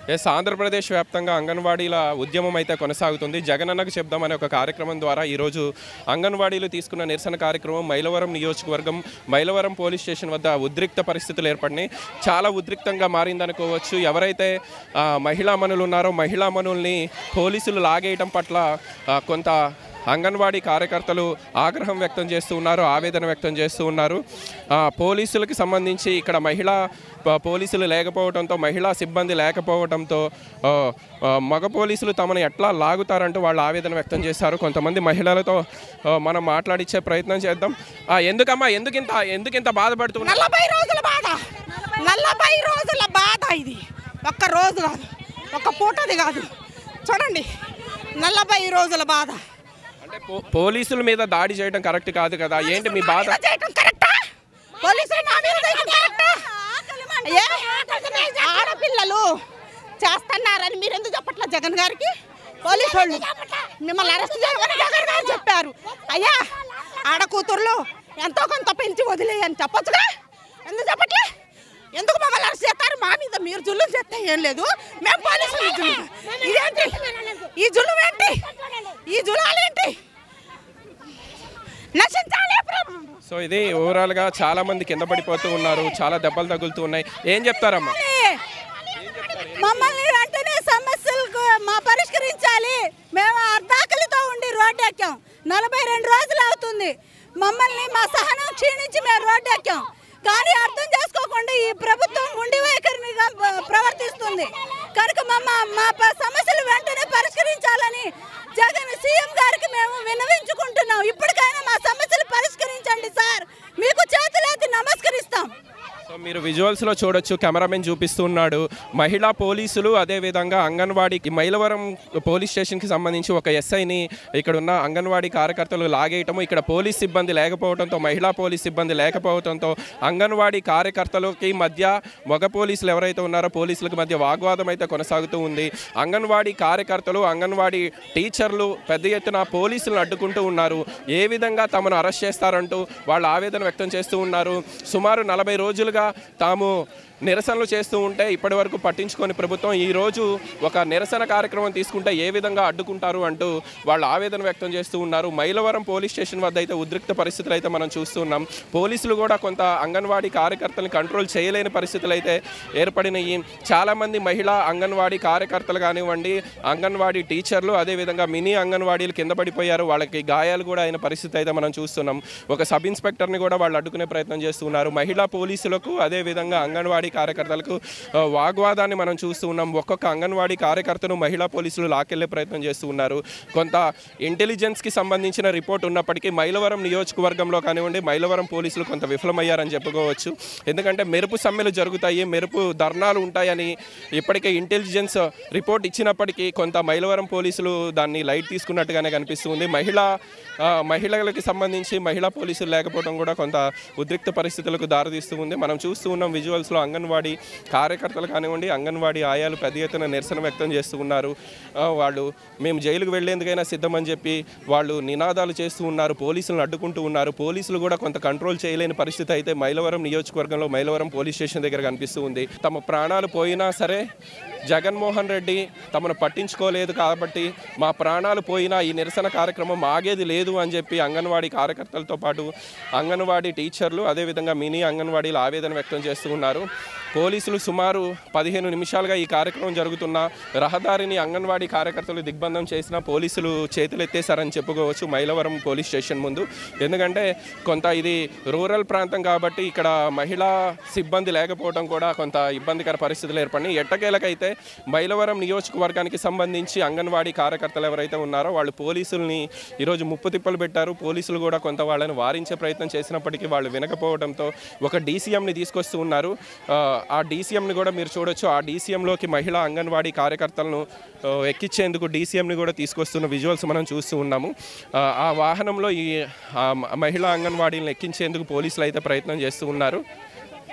ఆంధ్రప్రదేశ్ వ్యాప్తంగా అంగన్వాడీల ఉద్యమం అయితే కొనసాగుతుంది. జగనన్నకు చెప్దామనే ఒక కార్యక్రమం ద్వారా ఈరోజు అంగన్వాడీలు తీసుకున్న నిరసన కార్యక్రమం మైలవరం నియోజకవర్గం మైలవరం పోలీస్ స్టేషన్ వద్ద ఉద్రిక్త పరిస్థితులు ఏర్పడినాయి. చాలా ఉద్రిక్తంగా మారిందనుకోవచ్చు. ఎవరైతే మహిళామణులు ఉన్నారో మహిళామణుల్ని పోలీసులు లాగేయటం పట్ల కొంత అంగన్వాడీ కార్యకర్తలు ఆగ్రహం వ్యక్తం చేస్తూ ఉన్నారు, ఆవేదన వ్యక్తం చేస్తూ ఉన్నారు. పోలీసులకు సంబంధించి ఇక్కడ పోలీసులు లేకపోవడంతో, మహిళా సిబ్బంది లేకపోవడంతో మగ పోలీసులు తమను ఎట్లా లాగుతారంటూ వాళ్ళు ఆవేదన వ్యక్తం చేశారు. కొంతమంది మహిళలతో మనం మాట్లాడించే ప్రయత్నం చేద్దాం. ఎందుకమ్మా ఎందుకింత బాధపడుతున్నారు? 40 రోజుల బాధ, 40 రోజుల బాధ. ఇది ఒక్క రోజు కాదు, ఒక్క పూటది కాదు. చూడండి, 40 రోజుల బాధ. అంటే పోలీసుల మీద దాడి చేయడం కరెక్ట్ కాదు కదా, ఏంటి మీ బాధ? ఆడపిల్లలు చేస్తున్నారని మీరు ఎందుకు చెప్పట్లా జగన్ గారికి? పోలీసు వాళ్ళు మిమ్మల్ని అరెస్ట్ చేయమని జగన్ గారు చెప్పారు. అయ్యా, ఆడ కూతుర్లు ఎంతో కొంత పెంచి వదిలేయని చెప్పొచ్చుగా, ఎందుకు చెప్పట్లే? ఎందుకు మమ్మల్ని అరెస్ట్ చేస్తారు? మా మీద మీరు జుల్లు చేస్తే ఏం లేదు, మేము పోలీసులు ఇదేంటి? ఈ జుల్లు ఏంటి? ఈ జులాలేంటి? నశించాలి. సో ఇది ఓవరాల్గా చాలా మంది కింద పడిపోతూ ఉన్నారు, చాలా దెబ్బలు తగులుతూ ఉన్నాయి. ఏం చెప్తారమ్మా? మమ్మల్ని వెంటనే సమస్యలకు పరిష్కరించాలి. మేము అర్ధాకలితో ఉండి రోడ్డు ఎక్కాం. 42 రోజులు అవుతుంది. మమ్మల్ని మా సహనం క్షీణించి మేము రోడ్డు ఎక్కాం. కానీ అర్థం చేసుకోకుండా ఈ ప్రభుత్వం ఉండి వైఖరిగా ప్రవర్తిస్తుంది. కనుక మా సమస్యలు వెంటనే పరిష్కరించాలని జగన్ సీఎం గారికి మేము విన్నవించుకుంటున్నాం. ఇప్పటికైనా మా సమస్యలు పరిష్కరించండి సార్, మీకు చేతులెత్తి నమస్కరిస్తాం. సో మీరు విజువల్స్లో చూడొచ్చు, కెమెరామెన్ చూపిస్తున్నాడు. మహిళా పోలీసులు అదేవిధంగా అంగన్వాడీకి మైలవరం పోలీస్ స్టేషన్కి సంబంధించి ఒక ఎస్ఐని ఇక్కడ ఉన్న అంగన్వాడీ కార్యకర్తలు లాగేయటము, ఇక్కడ పోలీస్ సిబ్బంది లేకపోవడంతో, మహిళా పోలీస్ సిబ్బంది లేకపోవడంతో అంగన్వాడీ కార్యకర్తలకి మధ్య, మగ పోలీసులు ఎవరైతే ఉన్నారో పోలీసులకు మధ్య వాగ్వాదం అయితే కొనసాగుతూ ఉంది. అంగన్వాడీ కార్యకర్తలు, అంగన్వాడీ టీచర్లు పెద్ద ఎత్తున పోలీసులను అడ్డుకుంటూ ఉన్నారు. ఏ విధంగా తమను అరెస్ట్ చేస్తారంటూ వాళ్ళు ఆవేదన వ్యక్తం చేస్తూ ఉన్నారు. సుమారు 40 రోజులుగా తాము నిరసనలు చేస్తూ ఉంటే ఇప్పటి వరకు పట్టించుకొని ప్రభుత్వం ఈరోజు ఒక నిరసన కార్యక్రమం తీసుకుంటే ఏ విధంగా అడ్డుకుంటారు అంటూ వాళ్ళు ఆవేదన వ్యక్తం చేస్తూ ఉన్నారు. మైలవరం పోలీస్ స్టేషన్ వద్ద అయితే ఉద్రిక్త పరిస్థితులు అయితే మనం చూస్తున్నాం. పోలీసులు కూడా కొంత అంగన్వాడీ కార్యకర్తలను కంట్రోల్ చేయలేని పరిస్థితులు అయితే ఏర్పడినాయి. చాలామంది మహిళా అంగన్వాడీ కార్యకర్తలు కానివ్వండి, అంగన్వాడీ టీచర్లు, అదేవిధంగా మినీ అంగన్వాడీలు కింద పడిపోయారు. వాళ్ళకి గాయాలు కూడా అయిన పరిస్థితి అయితే మనం చూస్తున్నాం. ఒక సబ్ ఇన్స్పెక్టర్ని కూడా వాళ్ళు అడ్డుకునే ప్రయత్నం చేస్తున్నారు. మహిళా పోలీసులకు అదేవిధంగా అంగన్వాడీ కార్యకర్తలకు వాగ్వాదాన్ని మనం చూస్తూ ఉన్నాం. ఒక్కొక్క అంగన్వాడీ కార్యకర్తను మహిళా పోలీసులు లాకెళ్లే ప్రయత్నం చేస్తూ ఉన్నారు. కొంత ఇంటెలిజెన్స్కి సంబంధించిన రిపోర్ట్ ఉన్నప్పటికీ మైలవరం నియోజకవర్గంలో కానివ్వండి, మైలవరం పోలీసులు కొంత విఫలమయ్యారని చెప్పుకోవచ్చు. ఎందుకంటే మెరుపు సమ్మెలు జరుగుతాయి, మెరుపు ధర్నాలు ఉంటాయని ఇప్పటికే ఇంటెలిజెన్స్ రిపోర్ట్ ఇచ్చినప్పటికీ కొంత మైలవరం పోలీసులు దాన్ని లైట్ తీసుకున్నట్టుగానే కనిపిస్తుంది. మహిళలకు సంబంధించి మహిళా పోలీసులు లేకపోవడం కూడా కొంత ఉద్రిక్త పరిస్థితులకు దారితీస్తూ ఉంది. మనం చూస్తూ ఉన్నాం విజువల్స్లో అంగన్వాడీ కార్యకర్తలు కానివ్వండి, అంగన్వాడీ ఆయాలు పెద్ద ఎత్తున నిరసన వ్యక్తం చేస్తూ ఉన్నారు. వాళ్ళు మేము జైలుకు వెళ్లేందుకైనా సిద్ధమని చెప్పి వాళ్ళు నినాదాలు చేస్తూ ఉన్నారు, పోలీసులను అడ్డుకుంటూ ఉన్నారు. పోలీసులు కూడా కొంత కంట్రోల్ చేయలేని పరిస్థితి అయితే మైలవరం నియోజకవర్గంలో మైలవరం పోలీస్ స్టేషన్ దగ్గర కనిపిస్తూ ఉంది. తమ ప్రాణాలు పోయినా సరే జగన్మోహన్ రెడ్డి తమను పట్టించుకోలేదు కాబట్టి మా ప్రాణాలు పోయినా ఈ నిరసన కార్యక్రమం ఆగేది లేదు అని చెప్పి అంగన్వాడీ కార్యకర్తలతో పాటు అంగన్వాడీ టీచర్లు, అదేవిధంగా మినీ అంగన్వాడీలు ఆవేదన వ్యక్తం చేస్తూ ఉన్నారు. పోలీసులు సుమారు 15 నిమిషాలుగా ఈ కార్యక్రమం జరుగుతున్న రహదారిని అంగన్వాడీ కార్యకర్తలు దిగ్బంధం చేసిన పోలీసులు చేతులెత్తేశారని చెప్పుకోవచ్చు మైలవరం పోలీస్ స్టేషన్ ముందు. ఎందుకంటే కొంత ఇది రూరల్ ప్రాంతం కాబట్టి ఇక్కడ మహిళా సిబ్బంది లేకపోవడం కూడా కొంత ఇబ్బందికర పరిస్థితులు ఏర్పడినాయి. ఎట్టకేలకైతే మైలవరం నియోజకవర్గానికి సంబంధించి అంగన్వాడీ కార్యకర్తలు ఎవరైతే ఉన్నారో వాళ్ళు పోలీసుల్ని ఈరోజు ముప్పు తిప్పలు పెట్టారు. పోలీసులు కూడా కొంత వాళ్ళని వారించే ప్రయత్నం చేసినప్పటికీ వాళ్ళు వినకపోవడంతో ఒక డీసీఎంని తీసుకొస్తూ ఉన్నారు. ఆ డీసీఎంని కూడా మీరు చూడొచ్చు. ఆ డీసీఎంలోకి మహిళా అంగన్వాడీ కార్యకర్తలను ఎక్కించేందుకు డీసీఎంని కూడా తీసుకొస్తున్న విజువల్స్ మనం చూస్తూ ఉన్నాము. ఆ వాహనంలో ఈ మహిళా అంగన్వాడీలను ఎక్కించేందుకు పోలీసులు అయితే ప్రయత్నం చేస్తూ ఉన్నారు.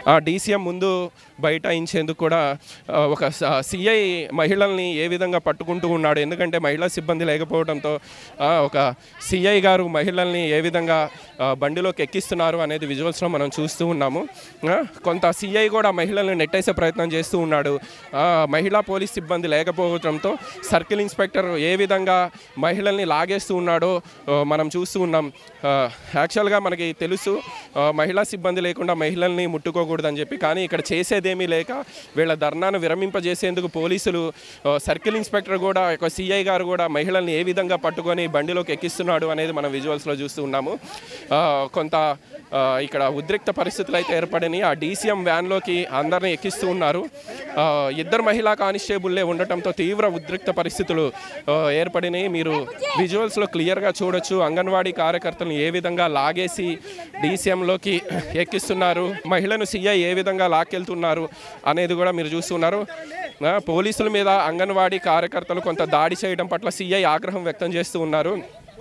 డీసీఎం ముందు బైఠాయించేందుకు కూడా ఒక సిఐ మహిళల్ని ఏ విధంగా పట్టుకుంటూ ఉన్నాడు. ఎందుకంటే మహిళా సిబ్బంది లేకపోవడంతో ఒక సిఐ గారు మహిళల్ని ఏ విధంగా బండిలోకి ఎక్కిస్తున్నారు అనేది విజువల్స్లో మనం చూస్తూ ఉన్నాము. కొంత సిఐ కూడా మహిళల్ని నెట్టేసే ప్రయత్నం చేస్తూ ఉన్నాడు. మహిళా పోలీస్ సిబ్బంది లేకపోవడంతో సర్కిల్ ఇన్స్పెక్టర్ ఏ విధంగా మహిళల్ని లాగేస్తూ ఉన్నాడో మనం చూస్తూ ఉన్నాం. యాక్చువల్గా మనకి తెలుసు మహిళా సిబ్బంది లేకుండా మహిళల్ని ముట్టుకోకూడదని చెప్పి, కానీ ఇక్కడ చేసేదేమీ లేక వీళ్ళ ధర్నాను విరమింపజేసేందుకు పోలీసులు సర్కిల్ ఇన్స్పెక్టర్ కూడా ఒక సిఐ గారు కూడా మహిళల్ని ఏ విధంగా పట్టుకొని బండిలోకి ఎక్కిస్తున్నాడు అనేది మనం విజువల్స్లో చూస్తూ ఉన్నాము. కొంత ఇక్కడ ఉద్రిక్త పరిస్థితులు అయితే ఏర్పడినాయి. ఆ డీసీఎం వ్యాన్లోకి అందరినీ ఎక్కిస్తూ ఉన్నారు. ఇద్దరు మహిళా కానిస్టేబుల్లే ఉండటంతో తీవ్ర ఉద్రిక్త పరిస్థితులు ఏర్పడినాయి. మీరు విజువల్స్లో క్లియర్గా చూడొచ్చు అంగన్వాడీ కార్యకర్తలను ఏ విధంగా లాగేసి డీసీఎంలోకి ఎక్కిస్తున్నారు, మహిళను సిఐ ఏ విధంగా లాక్కెళ్తున్నారు అనేది కూడా మీరు చూస్తున్నారు. పోలీసుల మీద అంగన్వాడీ కార్యకర్తలు కొంత దాడి చేయడం పట్ల సిఐ ఆగ్రహం వ్యక్తం చేస్తూ ఉన్నారు.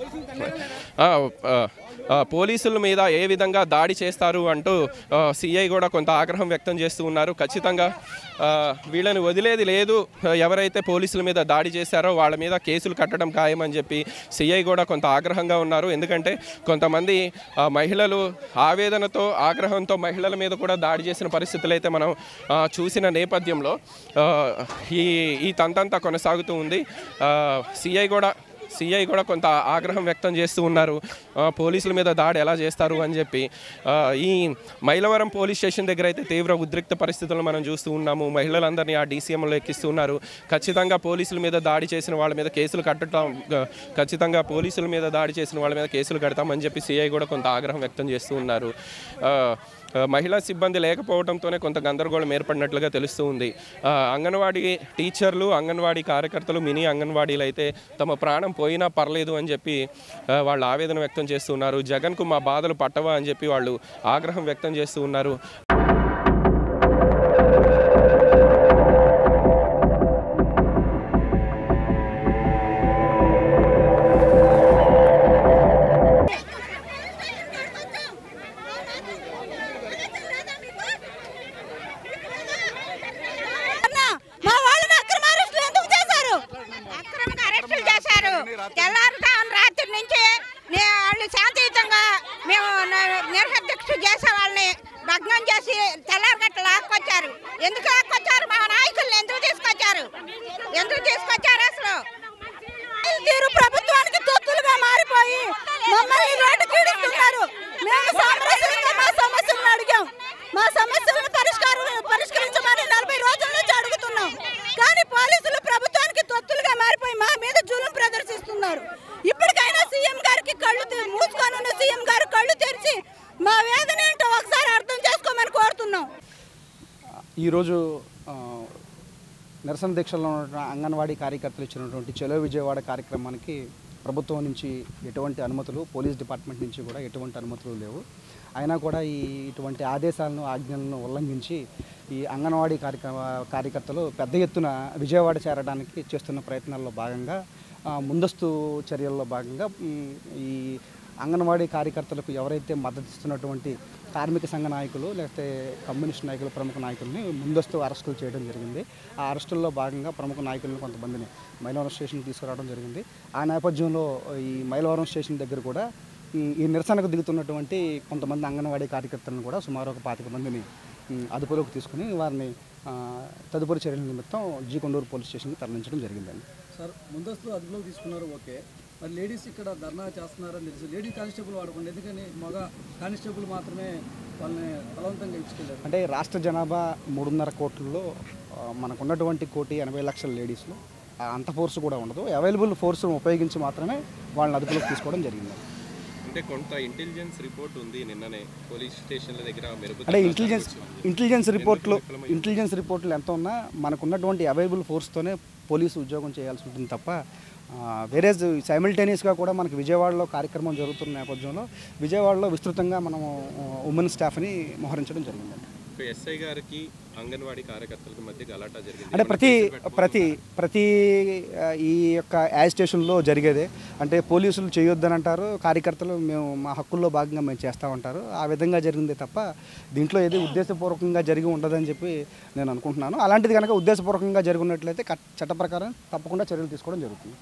పోలీసుల మీద ఏ విధంగా దాడి చేస్తారు అంటూ సిఐ కూడా కొంత ఆగ్రహం వ్యక్తం చేస్తూ ఉన్నారు. ఖచ్చితంగా వీళ్ళని వదిలేది లేదు, ఎవరైతే పోలీసుల మీద దాడి చేశారో వాళ్ళ మీద కేసులు కట్టడం ఖాయమని చెప్పి సిఐ కూడా కొంత ఆగ్రహంగా ఉన్నారు. ఎందుకంటే కొంతమంది మహిళలు ఆవేదనతో ఆగ్రహంతో మహిళల మీద కూడా దాడి చేసిన పరిస్థితులు అయితే మనం చూసిన నేపథ్యంలో ఈ తంతంతా కొనసాగుతూ ఉంది. సిఐ కూడా కొంత ఆగ్రహం వ్యక్తం చేస్తూ ఉన్నారు. పోలీసుల మీద దాడి ఎలా చేస్తారు అని చెప్పి. ఈ మైలవరం పోలీస్ స్టేషన్ దగ్గర అయితే తీవ్ర ఉద్రిక్త పరిస్థితులను మనం చూస్తూ ఉన్నాము. మహిళలందరినీ ఆ డీసీఎంలో ఎక్కిస్తూ ఉన్నారు. ఖచ్చితంగా పోలీసుల మీద దాడి చేసిన వాళ్ళ మీద కేసులు కడతామని చెప్పి సిఐ కూడా కొంత ఆగ్రహం వ్యక్తం చేస్తూ ఉన్నారు. మహిళా సిబ్బంది లేకపోవడంతోనే కొంత గందరగోళం ఏర్పడినట్లుగా తెలుస్తూ ఉంది. అంగన్వాడీ టీచర్లు, అంగన్వాడీ కార్యకర్తలు, మినీ అంగన్వాడీలు అయితే తమ ప్రాణం పోయినా పర్లేదు అని చెప్పి వాళ్ళు ఆవేదన వ్యక్తం చేస్తూ ఉన్నారు. జగన్కు మా బాధలు పట్టవా అని చెప్పి వాళ్ళు ఆగ్రహం వ్యక్తం చేస్తూ ఉన్నారు. రాత్రి నుంచి వాళ్ళు శాంతియుతంగా మేము నిర్హద్యక్ష చేసే వాళ్ళని భగ్నం చేసి తెల్లారగట్ల లాక్కొచ్చారు. ఎందుకు లాక్కొచ్చారు? మా నాయకుల్ని ఎందుకు తీసుకొచ్చారు అసలు? తీరు ప్రభుత్వానికి తొత్తులుగా మారిపోయి మమ్మల్ని రోడ్డుకి ఈడుస్తున్నారు. మేము సామరస్యంగా మా సమస్యలను అడిగాం. మా సమస్యలను పరిష్కరించమని 40 రోజుల నుంచి అడుగుతున్నాం. కానీ పోలీసులు ప్రభుత్వానికి తొత్తులుగా మారిపోయి మా మీద జులుం ప్రదర్శిస్తున్నారు. ఇప్పటికైనా సీఎం గారికి మూసుకొని ఉన్న సీఎం గారు కళ్ళు తెరిచి మా వేదన ఏంటో ఒకసారి అర్థం చేసుకోమని కోరుతున్నాం. ఈరోజు నిరసన దీక్షలో ఉన్న అంగన్వాడీ కార్యకర్తలు ఇచ్చినటువంటి చలో విజయవాడ కార్యక్రమానికి ప్రభుత్వం నుంచి ఎటువంటి అనుమతులు, పోలీస్ డిపార్ట్మెంట్ నుంచి కూడా ఎటువంటి అనుమతులు లేవు. అయినా కూడా ఇటువంటి ఆజ్ఞలను ఉల్లంఘించి ఈ అంగన్వాడీ కార్యకర్తలు పెద్ద ఎత్తున విజయవాడ చేరడానికి చేస్తున్న ప్రయత్నాల్లో భాగంగా, ముందస్తు చర్యల్లో భాగంగా ఈ అంగన్వాడీ కార్యకర్తలకు ఎవరైతే మద్దతు ఇస్తున్నటువంటి కార్మిక సంఘ నాయకులు లేకపోతే కమ్యూనిస్ట్ నాయకులు, ప్రముఖ నాయకుల్ని ముందస్తు అరెస్టులు చేయడం జరిగింది. ఆ అరెస్టుల్లో భాగంగా ప్రముఖ నాయకులను కొంతమందిని మైలవరం స్టేషన్కి తీసుకురావడం జరిగింది. ఆ నేపథ్యంలో ఈ మైలవరం స్టేషన్ దగ్గర కూడా ఈ నిరసనకు దిగుతున్నటువంటి కొంతమంది అంగన్వాడీ కార్యకర్తలను కూడా సుమారు ఒక 25 మందిని అదుపులోకి తీసుకుని వారిని తదుపరి చర్యల నిమిత్తం కొండూరు పోలీస్ స్టేషన్కి తరలించడం జరిగిందండి. సార్, ముందస్తు అదుపులోకి తీసుకున్నారు, ఓకే. మరి లేడీస్ ఇక్కడ ధర్నా చేస్తున్నారని తెలుసు. లేడీ కానిస్టేబుల్ వాడకుండా ఎందుకని మగ కానిస్టేబుల్ మాత్రమే వాళ్ళని బలవంతంగా ఇచ్చుకెళ్ళారు? అంటే రాష్ట్ర జనాభా 3.5 కోట్లలో మనకున్నటువంటి 1,80,00,000 లేడీస్లో అంత ఫోర్స్ కూడా ఉండదు. అవైలబుల్ ఫోర్స్ను ఉపయోగించి మాత్రమే వాళ్ళని అదుపులోకి తీసుకోవడం జరిగింది. అంటే కొంత ఇంటెలిజెన్స్ రిపోర్ట్ ఉంది నిన్ననే పోలీస్ స్టేషన్ల దగ్గర. అంటే ఇంటెలిజెన్స్ రిపోర్ట్లు ఎంత ఉన్నా మనకున్నటువంటి అవైలబుల్ ఫోర్స్తోనే పోలీసు ఉద్యోగం చేయాల్సి ఉంటుంది తప్ప వేరే సైమిల్టేనియస్గా కూడా మనకు విజయవాడలో కార్యక్రమం జరుగుతున్న నేపథ్యంలో విజయవాడలో విస్తృతంగా మనము ఉమెన్ స్టాఫ్ని మోహరించడం జరిగిందండి. ఎస్ఐ గారికి అంగన్వాడీ కార్యకర్తలకు మధ్య గలాటా జరిగింది. అంటే ప్రతి ఈ యొక్క యాజిటేషన్లో జరిగేదే. అంటే పోలీసులు చేయొద్దని అంటారు, కార్యకర్తలు మేము మా హక్కుల్లో భాగంగా మేము చేస్తామంటారు. ఆ విధంగా జరిగిందే తప్ప దీంట్లో ఏది ఉద్దేశపూర్వకంగా జరిగి ఉండదని చెప్పి నేను అనుకుంటున్నాను. అలాంటిది కనుక ఉద్దేశపూర్వకంగా జరిగినట్లయితే చట్ట ప్రకారం తప్పకుండా చర్యలు తీసుకోవడం జరుగుతుంది.